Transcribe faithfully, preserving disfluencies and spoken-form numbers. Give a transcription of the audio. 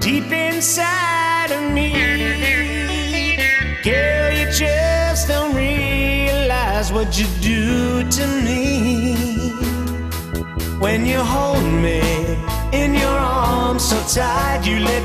deep inside of me. Girl, you just don't realize what you do to me. When you hold me in your arms so tight, you let